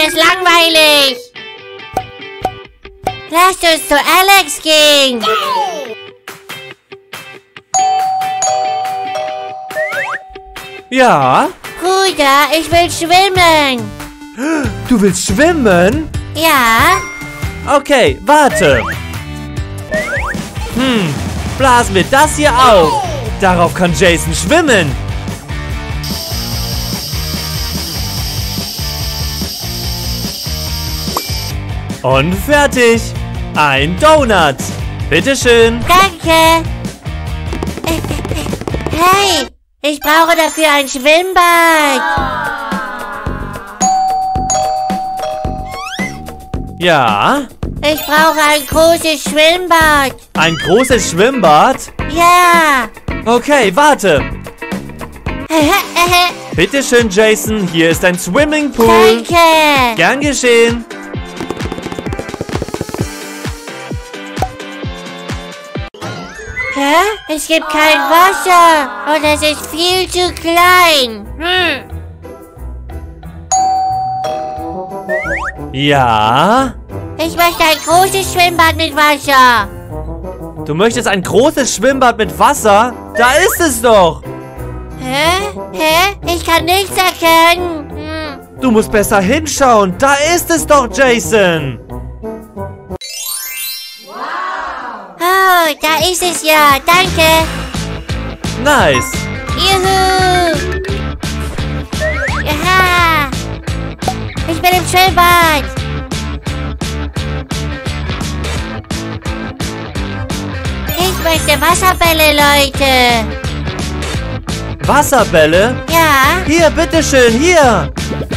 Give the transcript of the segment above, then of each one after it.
ist langweilig. Lasst uns zu Alex gehen. Ja? Bruder, ich will schwimmen. Du willst schwimmen? Ja? Okay, warte. Blasen wir das hier auf. Darauf kann Jason schwimmen. Und fertig. Ein Donut. Bitteschön. Danke. Hey, ich brauche dafür ein Schwimmbad. Ja? Ich brauche ein großes Schwimmbad. Ein großes Schwimmbad? Ja. Okay, warte. Bitteschön, Jason. Hier ist ein Swimmingpool. Danke. Gern geschehen. Hä? Es gibt kein Wasser und es ist viel zu klein. Ja? Ich möchte ein großes Schwimmbad mit Wasser. Du möchtest ein großes Schwimmbad mit Wasser? Da ist es doch. Hä? Ich kann nichts erkennen. Du musst besser hinschauen. Da ist es doch, Jason. Oh, da ist es ja. Danke. Nice. Juhu. Ja. Ich bin im Schwimmbad. Ich möchte Wasserbälle, Leute. Wasserbälle? Ja. Hier, bitteschön, hier.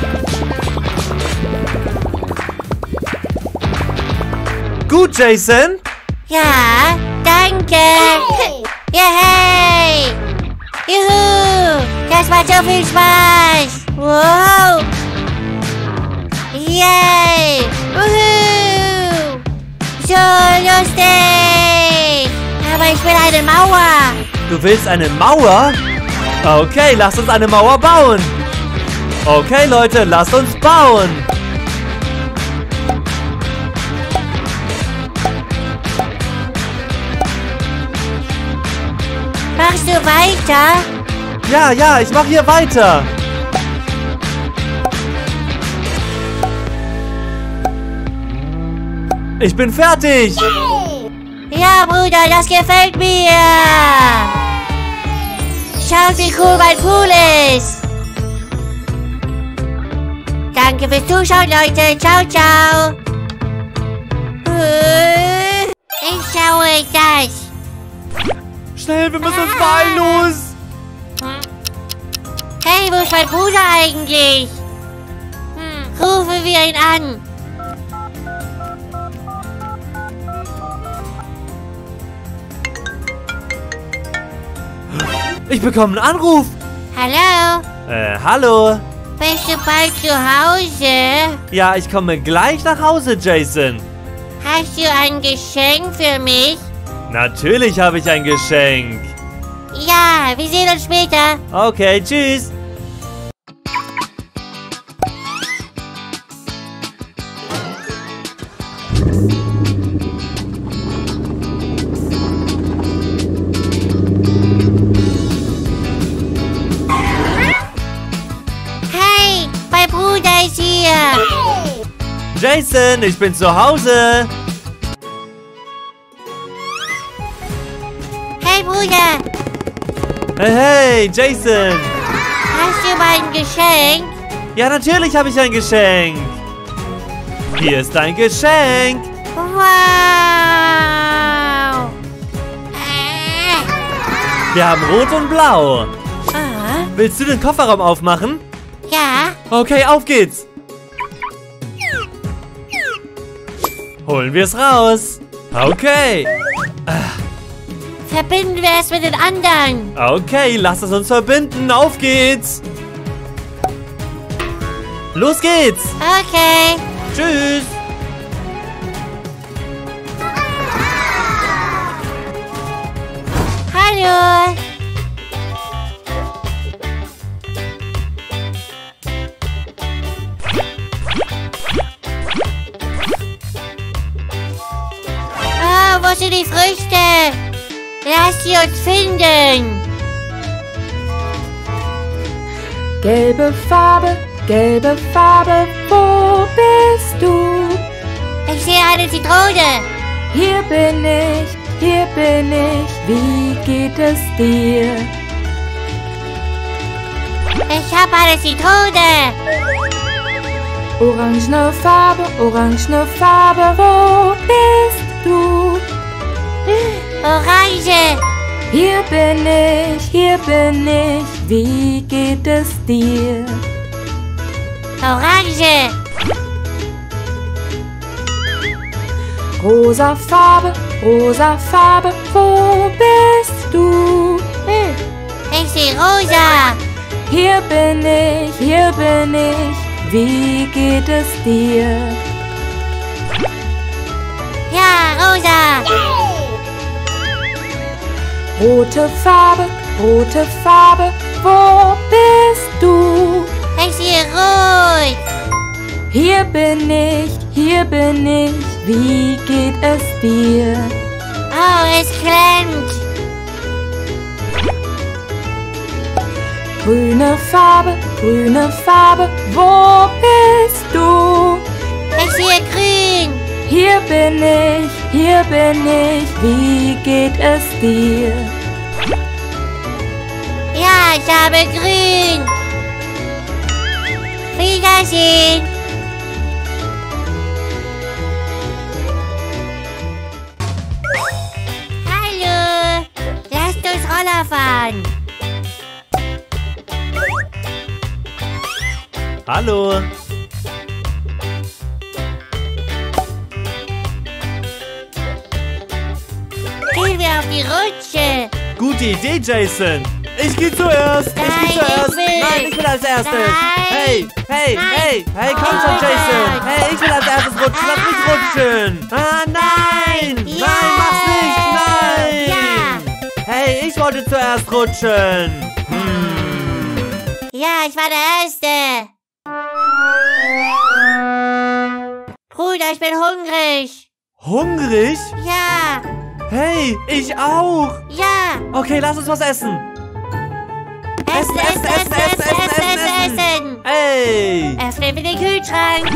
Gut, Jason. Ja, danke. Yay. Juhu. Das macht so viel Spaß. Wow. Yay. Wuhu. So lustig. Aber ich will eine Mauer. Du willst eine Mauer? Okay, lasst uns eine Mauer bauen. Okay, Leute, lasst uns bauen. Machst du weiter? Ja, ich mache hier weiter. Ich bin fertig. Ja, Bruder, das gefällt mir. Schaut, wie cool mein Pool ist. Danke fürs Zuschauen, Leute. Ciao, ciao. Ich schaue das. Schnell, wir müssen uns beeilen, los. Hey, wo ist mein Bruder eigentlich? Rufen wir ihn an. Ich bekomme einen Anruf. Hallo? Hallo. Bist du bald zu Hause? Ja, ich komme gleich nach Hause, Jason. Hast du ein Geschenk für mich? Natürlich habe ich ein Geschenk. Ja, wir sehen uns später. Okay, tschüss. Hey, mein Bruder ist hier. Jason, ich bin zu Hause. Hey, Bruder. Hey, Jason. Hast du mein Geschenk? Ja, natürlich habe ich ein Geschenk. Hier ist dein Geschenk. Wow. Wir haben Rot und Blau. Ah, Willst du den Kofferraum aufmachen? ja. Okay, auf geht's. Holen wir es raus. Okay. Verbinden wir es mit den anderen. Okay, lass es uns verbinden. Auf geht's. Los geht's. Okay. Tschüss. Hallo. du die Früchte? Lass sie uns finden. Gelbe Farbe, wo bist du? Ich sehe eine Zitrone. Hier bin ich, wie geht es dir? Ich habe eine Zitrone. Orangene Farbe, wo bist du? Orange. Hier bin ich, wie geht es dir? Orange. Rosa Farbe, wo bist du? Ich sehe rosa. Hier bin ich, wie geht es dir? Ja, rosa. Rote Farbe, wo bist du? Ich sehe rot. Hier bin ich, wie geht es dir? Oh, es klemmt. Grüne Farbe, wo bist du? Ich sehe grün. Hier bin ich, wie geht es dir? Ja, ich habe grün. Wiedersehen. Hallo. Lasst uns Roller fahren. Hallo. Gehen wir auf die Rutsche. Gute Idee, Jason. Ich gehe zuerst. Nein, ich gehe zuerst. ich will. Nein, ich will als erstes. Nein. Hey, Nein. komm schon, Jason. Hey, ich will als erstes rutschen. Lass mich rutschen. Ah, nein. Ja. Nein, mach's nicht. Nein. Ja. Hey, ich wollte zuerst rutschen. Ja, ich war der Erste. Bruder, ich bin hungrig. Hungrig? Ja, Hey, ich auch. ja. Okay, lass uns was essen. Essen. Hey. Öffnen wir den Kühlschrank.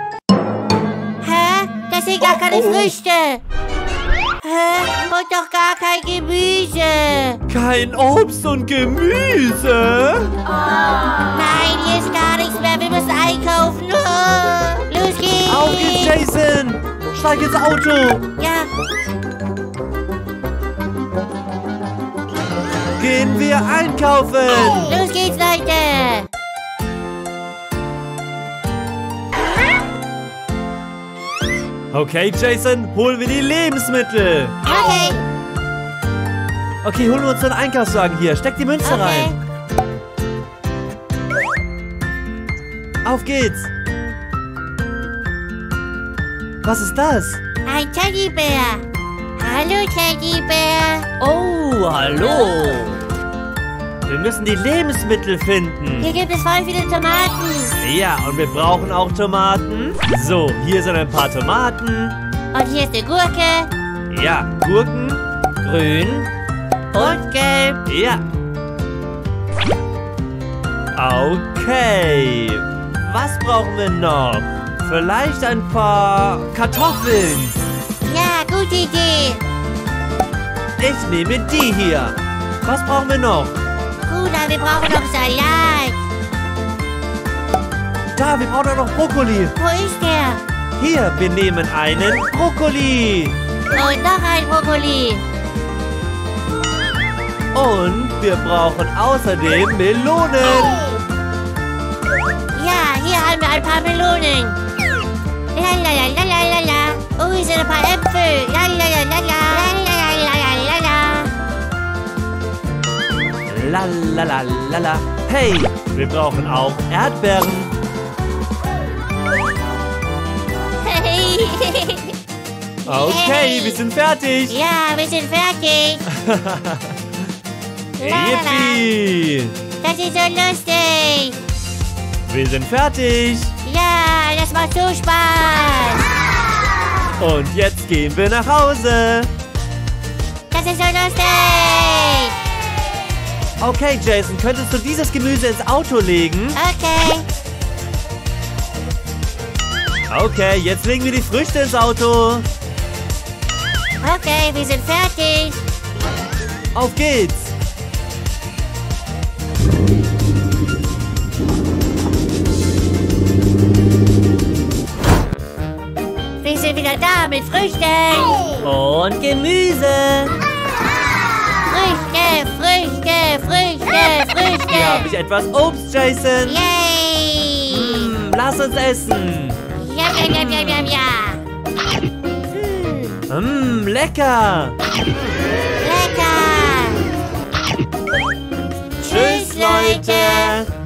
Hä? Das sind gar keine Früchte. Hä? Und doch gar kein Gemüse. Kein Obst und Gemüse? Nein, hier ist gar nichts mehr. Wir müssen einkaufen. Oh, los geht's. Auf geht's, Jason. Steig ins Auto. Ja, Gehen wir einkaufen. los geht's, Leute. Okay, Jason, holen wir die Lebensmittel. Okay. Okay, holen wir uns den Einkaufswagen hier. Steck die Münze rein. Auf geht's. Was ist das? Ein Teddybär. Hallo, Teddybär. Oh, hallo. Wir müssen die Lebensmittel finden. Hier gibt es voll viele Tomaten. Ja, und wir brauchen auch Tomaten. So, hier sind ein paar Tomaten. Und hier ist eine Gurke. Ja, Gurken, grün Und gelb. ja. Okay. Was brauchen wir noch? Vielleicht ein paar Kartoffeln. Ja, gute Idee. Ich nehme die hier. Was brauchen wir noch? Bruder, wir brauchen noch Salat. Da, wir brauchen auch noch Brokkoli. Wo ist der? Hier, wir nehmen einen Brokkoli. Und noch ein Brokkoli. Und wir brauchen außerdem Melonen. Ja, hier haben wir ein paar Melonen. Lalalala. Oh, hier sind ein paar Äpfel. Lalalala. Lalalala. Hey, wir brauchen auch Erdbeeren. Okay, wir sind fertig. Ja, wir sind fertig. Yippie. Das ist so lustig. Wir sind fertig. Ja, das macht so Spaß. Und jetzt gehen wir nach Hause. Das ist so lustig. Okay, Jason, könntest du dieses Gemüse ins Auto legen? Okay. Okay, jetzt legen wir die Früchte ins Auto. Okay, wir sind fertig. Auf geht's. Wir sind wieder da mit Früchten. Und Gemüse. Früchte, Früchte, Früchte, Früchte. Hier habe ich etwas Obst, Jason. Yay. Lass uns essen. Ja, ja, ja, ja, ja, ja. Lecker. Lecker. Tschüss, Leute.